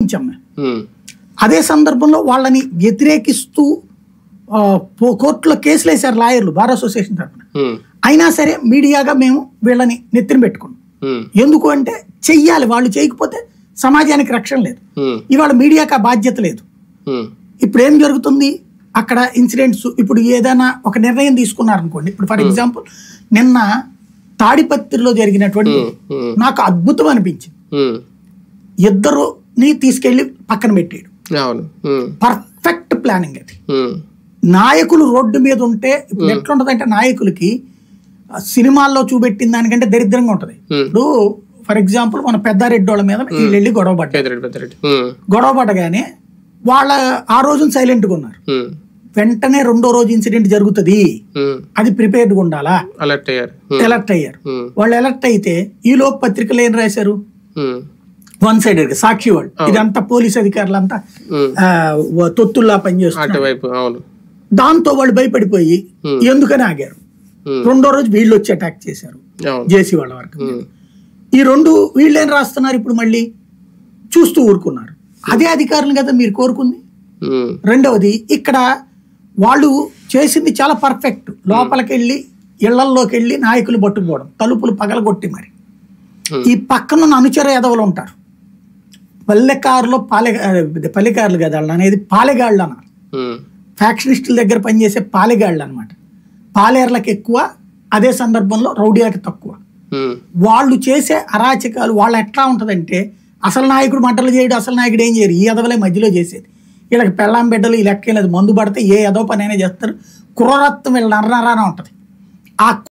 వాదించాం మేము. అదే సందర్భంలో వాళ్ళని వ్యతిరేకిస్తూ కోర్టులో కేసులు వేశారు లాయర్లు బార్ అసోసియేషన్ తరఫున. అయినా సరే మీడియాగా మేము వీళ్ళని నెత్తిన పెట్టుకున్నాం. ఎందుకు అంటే చెయ్యాలి, వాళ్ళు చేయకపోతే సమాజానికి రక్షణ లేదు. ఇవాళ మీడియాకి ఆ బాధ్యత లేదు. ఇప్పుడు ఏం జరుగుతుంది అక్కడ ఇన్సిడెంట్స్, ఇప్పుడు ఏదైనా ఒక నిర్ణయం తీసుకున్నారనుకోండి, ఇప్పుడు ఫర్ ఎగ్జాంపుల్ నిన్న తాడిపత్రిలో జరిగినటువంటి నాకు అద్భుతం అనిపించింది. ఇద్దరుని తీసుకెళ్లి పక్కన పెట్టాడు. పర్ఫెక్ట్ ప్లానింగ్ అది. నాయకులు రోడ్డు మీద ఉంటే ఇప్పుడు ఎట్లుంటదంటే నాయకులకి సినిమాల్లో చూపెట్టిన దానికంటే దరిద్రంగా ఉంటది. ఇప్పుడు ఫర్ ఎగ్జాంపుల్ మన పెద్దారెడ్డి వాళ్ళ మీద వీళ్ళు వెళ్ళి గొడవ పడ్డగానే వాళ్ళ ఆ రోజున సైలెంట్ గా ఉన్నారు. వెంటనే రెండో రోజు ఇన్సిడెంట్ జరుగుతుంది, అది ప్రిపేర్డ్గా ఉండాలా, అలర్ట్ అయ్యారు. వాళ్ళు అలర్ట్ అయితే ఈ లోపు పత్రికలు ఏం రాశారు, వన్ సైడెడ్ గా సాక్షి వాళ్ళు ఇదంతా పోలీస్ అధికారులంతా తొత్తుల్లా పనిచేస్తున్నారు. దాంతో వాళ్ళు భయపడిపోయి ఎందుకని ఆగారు. రెండో రోజు వీళ్ళు వచ్చి అటాక్ చేశారు జేసీ వాళ్ళ వరకు. ఈ రెండు వీళ్ళేం రాస్తున్నారు, ఇప్పుడు మళ్ళీ చూస్తూ ఊరుకున్నారు. అదే అధికారులు కదా మీరు కోరుకుంది. రెండవది ఇక్కడ వాళ్ళు చేసింది చాలా పర్ఫెక్ట్. లోపలికి వెళ్ళి ఇళ్లల్లోకి వెళ్ళి నాయకులు పట్టుకుపోవడం, తలుపులు పగలగొట్టి మరి. ఈ పక్కన అనుచర ఎదవలు ఉంటారు, పల్లెకారులో పల్లెకారులు కదా అనేది పాలెగాళ్ళు అన్నారు. ఫ్యాక్షనిస్టుల దగ్గర పనిచేసే పాలెగాళ్ళు అనమాట. పాలేర్లకు ఎక్కువ, అదే సందర్భంలో రౌడీలకు తక్కువ. వాళ్ళు చేసే అరాచకాలు వాళ్ళు ఎట్లా ఉంటదంటే అసలు నాయకుడు మంటలు చేయడు, అసలు నాయకుడు ఏం చేయరు, ఈ ఎదవలే మధ్యలో చేసేది. వీళ్ళకి పెళ్ళాం బిడ్డలు ఈ లెక్క లేదు, మందు పడితే ఏ ఎదవ పని అయినా చేస్తారు. క్రూరత్వం వీళ్ళ నర్రాన ఉంటది. ఆ